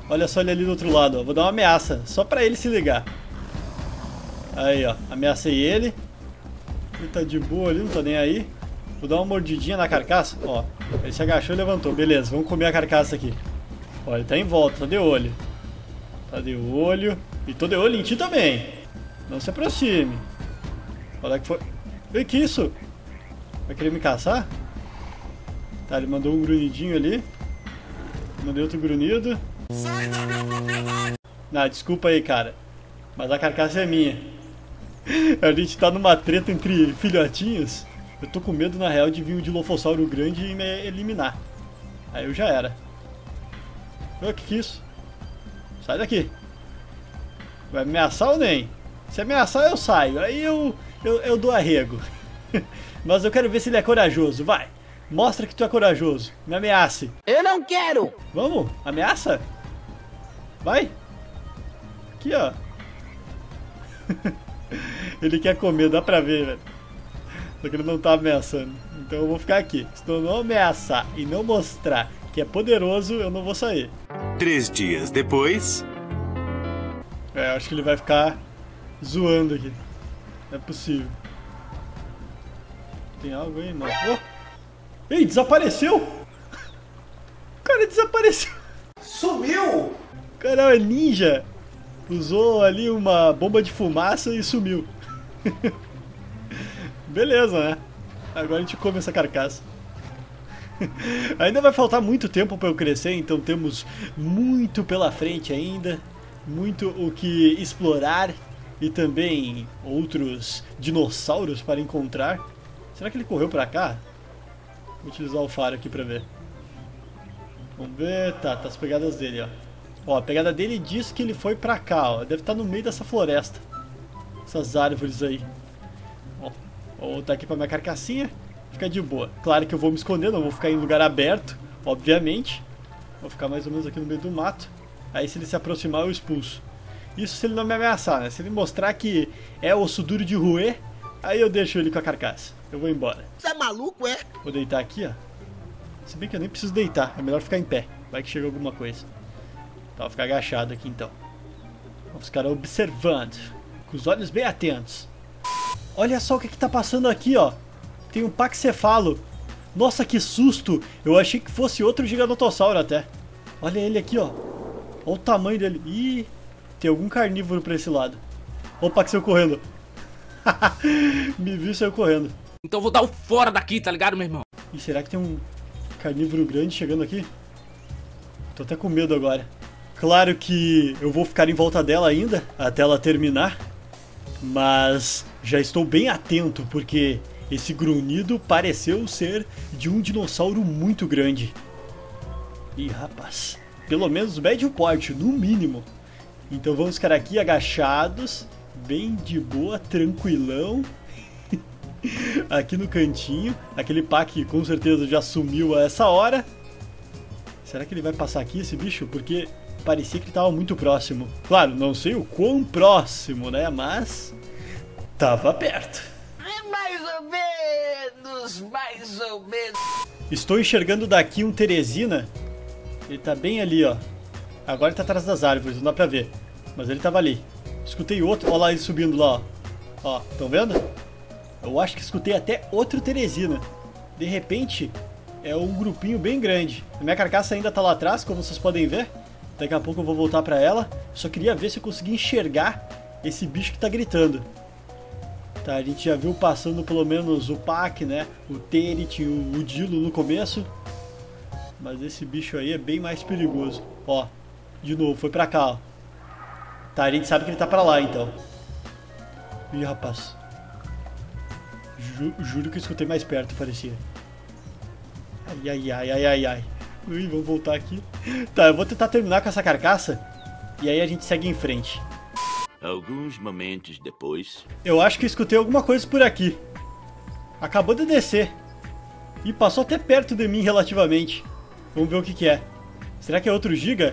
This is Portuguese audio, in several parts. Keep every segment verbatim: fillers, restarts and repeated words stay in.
Olha só ele ali do outro lado, ó. Vou dar uma ameaça, só pra ele se ligar. Aí, ó. Ameacei ele. Ele tá de boa ali, não tá nem aí. Vou dar uma mordidinha na carcaça. Ó, ele se agachou e levantou. Beleza, vamos comer a carcaça aqui. Ó, ele tá em volta, tá de olho. Tá de olho. E tô de olho em ti também. Não se aproxime. Olha que foi... Ei, que isso? Vai querer me caçar? Tá, ele mandou um grunhidinho ali. Mandei outro grunhido. Sai da minha propriedade! Ah, desculpa aí, cara. Mas a carcaça é minha. A gente tá numa treta entre filhotinhos. Eu tô com medo, na real, de vir um dilofossauro grande e me eliminar. Aí eu já era. O que que é isso? Sai daqui. Vai ameaçar ou nem? Se ameaçar, eu saio. Aí eu, eu, eu dou arrego. Mas eu quero ver se ele é corajoso. Vai. Mostra que tu é corajoso. Me ameace. Eu não quero. Vamos. Ameaça. Vai. Aqui, ó. Ele quer comer, dá pra ver, velho. Só que ele não tá ameaçando. Então eu vou ficar aqui. Se eu não ameaçar e não mostrar que é poderoso, eu não vou sair. Três dias depois... É, acho que ele vai ficar zoando aqui. Não é possível. Tem algo aí? Não. Oh! Ei, desapareceu! O cara desapareceu! Sumiu! O cara é ninja! Usou ali uma bomba de fumaça e sumiu. Beleza, né? Agora a gente come essa carcaça. Ainda vai faltar muito tempo para eu crescer, então temos muito pela frente ainda. Muito o que explorar e também outros dinossauros para encontrar. Será que ele correu para cá? Vou utilizar o faro aqui para ver. Vamos ver. Tá, tá as pegadas dele, ó. Ó, a pegada dele diz que ele foi pra cá, ó. Deve estar no meio dessa floresta. Essas árvores aí. Ó, vou voltar aqui pra minha carcassinha. Fica de boa. Claro que eu vou me esconder, não vou ficar em lugar aberto, obviamente. Vou ficar mais ou menos aqui no meio do mato. Aí se ele se aproximar eu expulso. Isso se ele não me ameaçar, né? Se ele mostrar que é osso duro de roer, aí eu deixo ele com a carcaça. Eu vou embora. Você é maluco, é? Vou deitar aqui, ó. Se bem que eu nem preciso deitar, é melhor ficar em pé. Vai que chega alguma coisa. Tá, vou ficar agachado aqui então. Vamos ficar observando, com os olhos bem atentos. Olha só o que que tá passando aqui, ó. Tem um paxcefalo. Nossa, que susto! Eu achei que fosse outro giganotossauro até. Olha ele aqui, ó. Olha o tamanho dele. Ih, tem algum carnívoro pra esse lado. Olha o paxeu correndo. Me viu e saiu correndo. Então eu vou dar o fora daqui, tá ligado, meu irmão? E será que tem um carnívoro grande chegando aqui? Tô até com medo agora. Claro que eu vou ficar em volta dela ainda, até ela terminar. Mas já estou bem atento, porque esse grunhido pareceu ser de um dinossauro muito grande. Ih, rapaz. Pelo menos médio porte, no mínimo. Então vamos ficar aqui agachados, bem de boa, tranquilão. Aqui no cantinho. Aquele pack com certeza já sumiu a essa hora. Será que ele vai passar aqui, esse bicho? Porque parecia que ele estava muito próximo. Claro, não sei o quão próximo, né? Mas tava perto. É mais ou menos, mais ou menos. Estou enxergando daqui um Teresina. Ele tá bem ali, ó. Agora ele tá atrás das árvores, não dá pra ver. Mas ele tava ali. Escutei outro, olha lá ele subindo lá, ó. Ó, estão vendo? Eu acho que escutei até outro Teresina. De repente, é um grupinho bem grande. A minha carcaça ainda tá lá atrás, como vocês podem ver. Daqui a pouco eu vou voltar pra ela. Só queria ver se eu conseguia enxergar esse bicho que tá gritando. Tá, a gente já viu passando pelo menos o Pac, né? O Terit, o, o Dilo no começo. Mas esse bicho aí é bem mais perigoso. Ó, de novo, foi pra cá, ó. Tá, a gente sabe que ele tá pra lá, então. Ih, rapaz. Ju, juro que eu escutei mais perto, parecia. Ai, ai, ai, ai, ai, ai. Ui, vamos voltar aqui. Tá, eu vou tentar terminar com essa carcaça. E aí a gente segue em frente. Alguns momentos depois... Eu acho que eu escutei alguma coisa por aqui. Acabou de descer. E passou até perto de mim relativamente. Vamos ver o que que é. Será que é outro giga?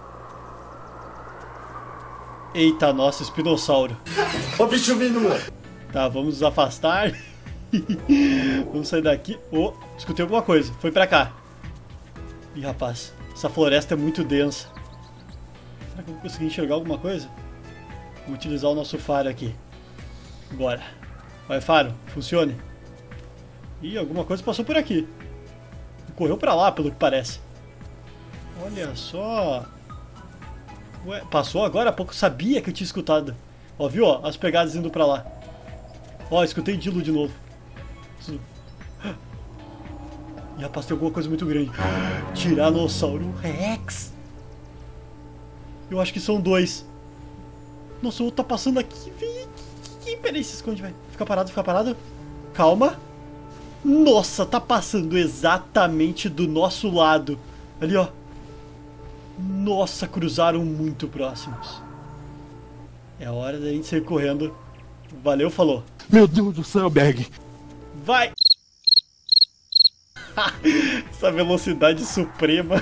Eita, nossa, espinossauro. Ô bicho vindo, mano. Tá, vamos nos afastar. Vamos sair daqui. Oh, escutei alguma coisa. Foi pra cá. Ih, rapaz, essa floresta é muito densa. Será que eu vou conseguir enxergar alguma coisa? Vamos utilizar o nosso faro aqui. Bora. Vai, faro, funcione. Ih, alguma coisa passou por aqui. Correu pra lá, pelo que parece. Olha só. Ué, passou agora? Há pouco eu sabia que eu tinha escutado. Ó, viu? Ó, as pegadas indo pra lá. Ó, escutei Dilo de novo. E rapaz, tem alguma coisa muito grande. Tiranossauro Rex. Eu acho que são dois. Nossa, o outro tá passando aqui. Vem aqui. Peraí, se esconde, vai. Fica parado, fica parado. Calma. Nossa, tá passando exatamente do nosso lado. Ali, ó. Nossa, cruzaram muito próximos. É hora da gente sair correndo. Valeu, falou. Meu Deus do céu, Berg. Vai! Essa velocidade suprema.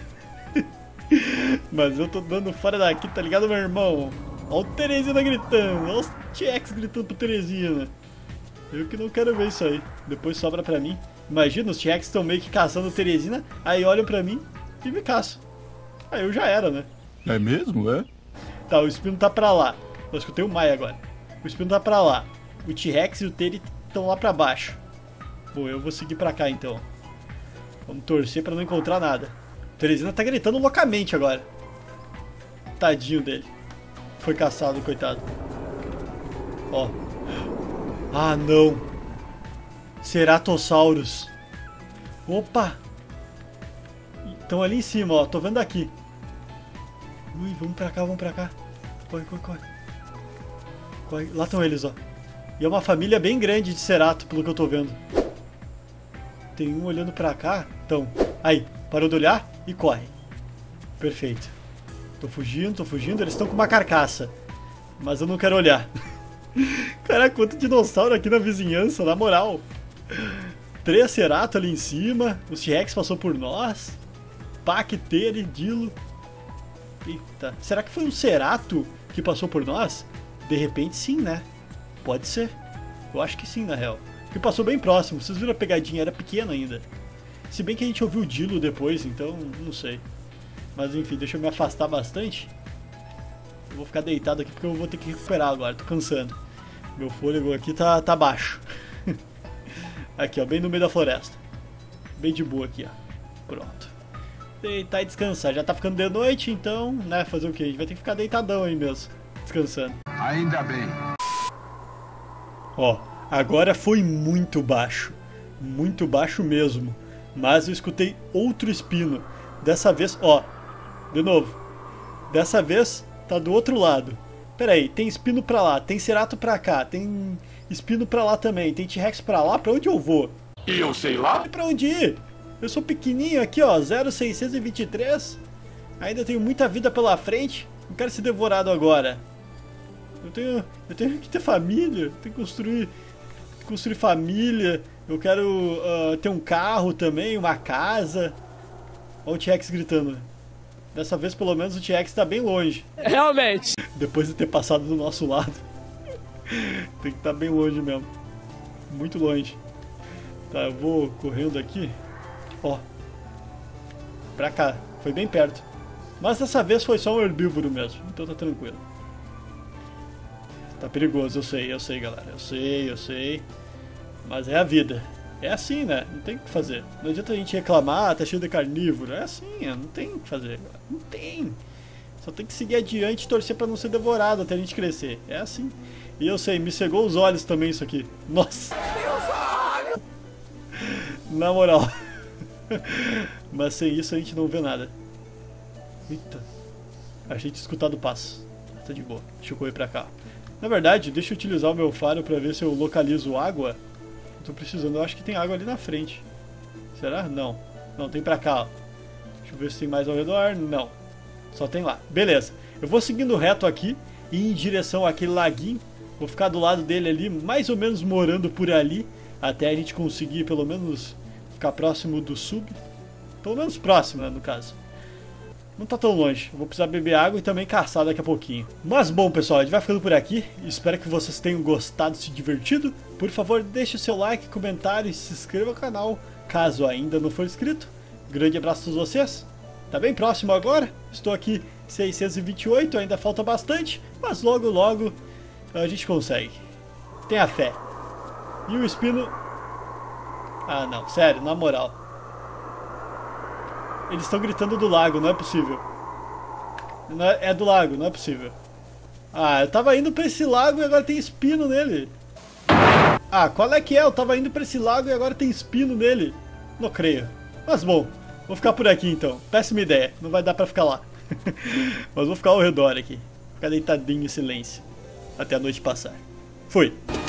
Mas eu tô dando fora daqui, tá ligado, meu irmão? Olha o Teresina gritando. Olha os T-Rex gritando pro Teresina. Eu que não quero ver isso aí. Depois sobra pra mim. Imagina, os T-Rex estão meio que caçando Teresina. Aí olham pra mim e me caçam. Aí eu já era, né? É mesmo, é? Tá, o Espino tá pra lá. Eu escutei o Maia agora. O Espino tá pra lá. O T-Rex e o Teri estão lá pra baixo. Bom, eu vou seguir pra cá então. Vamos torcer pra não encontrar nada. O Teresina tá gritando loucamente agora. Tadinho dele. Foi caçado, coitado. Ó. Ah, não. Ceratossauros. Opa. Estão ali em cima, ó. Tô vendo aqui. Ui, vamos pra cá, vamos pra cá. Corre, corre, corre. corre. Lá estão eles, ó. E é uma família bem grande de cerato, pelo que eu tô vendo. Tem um olhando pra cá. Então, aí, parou de olhar e corre. Perfeito. Tô fugindo, tô fugindo. Eles estão com uma carcaça. Mas eu não quero olhar. Caraca, quanto dinossauro aqui na vizinhança, na moral. Três cerato ali em cima. Os T-Rex passou por nós. Pac, Tere, Dilo. Eita, será que foi um cerato que passou por nós? De repente sim, né? Pode ser. Eu acho que sim, na real. Porque passou bem próximo. Vocês viram a pegadinha? Era pequena ainda. Se bem que a gente ouviu o Dilo depois, então não sei. Mas enfim, deixa eu me afastar bastante. Eu vou ficar deitado aqui porque eu vou ter que recuperar agora. Tô cansando. Meu fôlego aqui tá, tá baixo. Aqui, ó, bem no meio da floresta. Bem de boa aqui, ó. Pronto. Deitar e descansar. Já tá ficando de noite, então, né, fazer o quê? A gente vai ter que ficar deitadão aí mesmo, descansando. Ainda bem. Ó, agora foi muito baixo. Muito baixo mesmo. Mas eu escutei outro espino. Dessa vez, ó, de novo. Dessa vez, tá do outro lado. Pera aí, tem espino pra lá, tem cerato pra cá, tem espino pra lá também, tem T-Rex pra lá, pra onde eu vou? E eu sei lá? E pra onde ir? Eu sou pequenininho aqui, ó, zero seiscentos e vinte e três. Ainda tenho muita vida pela frente. Não quero ser devorado agora. Eu tenho, eu tenho que ter família. Tenho que construir, construir família. Eu quero uh, ter um carro também, uma casa. Olha o T-Rex gritando. Dessa vez, pelo menos, o T-Rex tá bem longe. Realmente. Depois de ter passado do nosso lado. Tem que estar bem longe mesmo. Muito longe. Tá, eu vou correndo aqui. Ó. Pra cá. Foi bem perto. Mas dessa vez foi só um herbívoro mesmo. Então tá tranquilo. Tá perigoso, eu sei, eu sei, galera. Eu sei, eu sei. Mas é a vida. É assim, né? Não tem o que fazer. Não adianta a gente reclamar, tá cheio de carnívoro. É assim, não tem o que fazer. Não tem. Só tem que seguir adiante e torcer pra não ser devorado até a gente crescer. É assim. E eu sei, me cegou os olhos também isso aqui. Nossa! Na moral. Mas sem isso a gente não vê nada. Eita. Achei que tinha escutado o passo. Tá de boa. Deixa eu correr pra cá. Na verdade, deixa eu utilizar o meu faro pra ver se eu localizo água. Tô precisando, eu acho que tem água ali na frente. Será? Não. Não, tem pra cá, ó. Deixa eu ver se tem mais ao redor. Não. Só tem lá. Beleza. Eu vou seguindo reto aqui e em direção àquele laguinho. Vou ficar do lado dele ali, mais ou menos morando por ali. Até a gente conseguir, pelo menos, ficar próximo do sub. Pelo menos próximo, né, no caso. Não tá tão longe. Eu vou precisar beber água e também caçar daqui a pouquinho. Mas bom, pessoal, a gente vai ficando por aqui. Espero que vocês tenham gostado e se divertido. Por favor, deixe o seu like, comentário e se inscreva no canal, caso ainda não for inscrito. Grande abraço a todos vocês. Tá bem próximo agora. Estou aqui seiscentos e vinte e oito, ainda falta bastante, mas logo logo a gente consegue. Tenha fé. E o espino... Ah não, sério, na moral. Eles estão gritando do lago, não é possível. Não é, é do lago, não é possível. Ah, eu tava indo pra esse lago e agora tem espino nele. Ah, qual é que é? Eu tava indo pra esse lago e agora tem espino nele. Não creio. Mas bom, vou ficar por aqui então. Péssima ideia, não vai dar pra ficar lá. Mas vou ficar ao redor aqui. Ficar deitadinho em silêncio. Até a noite passar. Fui.